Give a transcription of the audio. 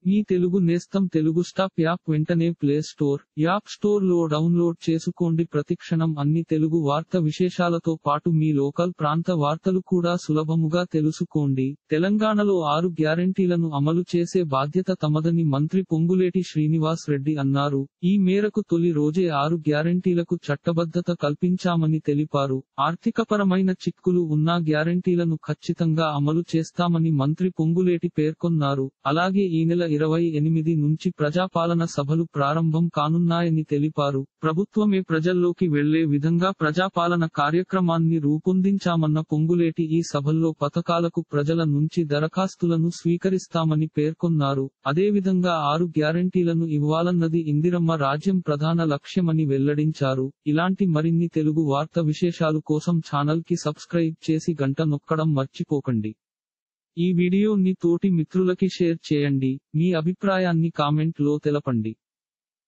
మీ తెలుగు నేస్తం Telugu stop app వెంటనే play store, app store లో డౌన్లోడ్ చేసుకోండి. ప్రతిక్షణం అన్ని తెలుగు వార్త విశేషాలతో పాటు మీ లోకల్ ప్రాంత వార్తలు కూడా సులభముగా తెలుసుకోండి. తెలంగాణలో 6 గ్యారెంటీలను అమలు చేసే బాధ్యత తమదని మంత్రి పొంగులేటి శ్రీనివాస్ రెడ్డి అన్నారు. ఈ మేరకు తొలి రోజే 6 గ్యారెంటీలకు చట్టబద్ధత కల్పించామని తెలిపారు. ఆర్థికపరమైన చిక్కులు ఉన్నా గ్యారెంటీలను ఖచ్చితంగా అమలు చేస్తామని మంత్రి పొంగులేటి పేర్కొన్నారు. అలాగే ఈ నెల 28 నుంచి ప్రజాపాలన సభలు ప్రారంభం కానున్నాయని తెలిపారు. ప్రభుత్వమే ప్రజల్లోకి వెళ్లే విధంగా ప్రజాపాలన కార్యక్రమాన్ని రూపొందించామన్న పొంగులేటి ఈ సభల్లో పథకాలకు ప్రజల నుంచి దరఖాస్తులను స్వీకరిస్తామని పేర్కొన్నారు. అదేవిధంగా 6 గ్యారెంటీలను ఇవ్వాలన్నది ఇందిరమ్మ రాజ్యం ప్రధాన లక్ష్యమని వెల్లడించారు. ఇలాంటి మరిన్ని తెలుగు వార్త విశేషాలు కోసం ఛానల్ కి సబ్స్క్రైబ్ చేసి గంట నొక్కడం మర్చిపోకండి. ఈ వీడియోని తోటి మిత్రులకి షేర్ చేయండి. మీ అభిప్రాయాన్ని కామెంట్ లో తెలపండి.